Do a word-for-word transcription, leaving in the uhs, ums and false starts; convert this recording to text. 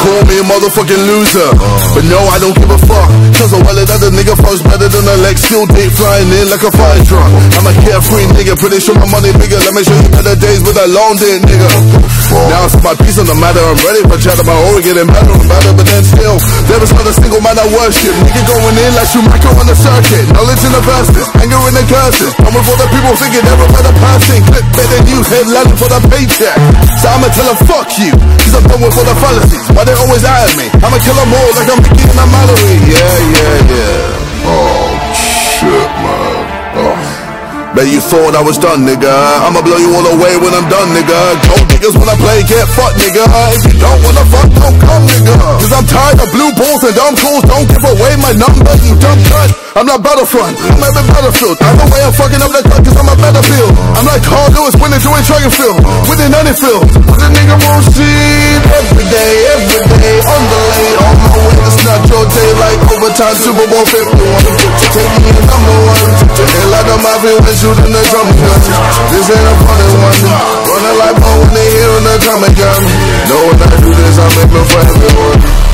call me a motherfucking loser, but no, I don't give a fuck. Cause a wallet that the nigga fucks better than a leg. Still date flying in like a fire truck. I'm a carefree nigga, pretty sure my money bigger. Let me show you better days with a long dick nigga. Now it's my piece on the matter. I'm ready for chat about oh, getting better and better, but then still there is not a single man I worship. Nigga going in like Schumacher on the circuit. Knowledge in the verses, anger in the curses. Coming for the people thinking they're a better person. Clip better news, headline for the paycheck. So I'ma tell them fuck you, cause I'm done with all the fallacies. Why they always at me? I'ma kill them all like I'm Mickey and I'm Mallory. Yeah, yeah, yeah. Oh shit, man. Oh. Bet you thought I was done, nigga. I'ma blow you all away when I'm done, nigga. Gold niggas when I play, get fucked, nigga. If you don't wanna fuck, don't come, nigga. Cause I'm tired of blue balls and dumb calls. Don't give away my number, you dumb cunt. I'm not Battlefront, I'm at the battlefield. Either way I'm fucking up the cut cause I'm a battlefield. I'm like Carl Lewis winning doing track and field. Winning any field. But the nigga won't see every day, every day. On the lane, on my way to snatch your day like overtime Super Bowl fifty-one. Take me in number one. To hit like the mafia when shooting the drum gun. This ain't a funny one. Running like bone when they hearing the Tommy gun. Know when I do this I make me for everyone.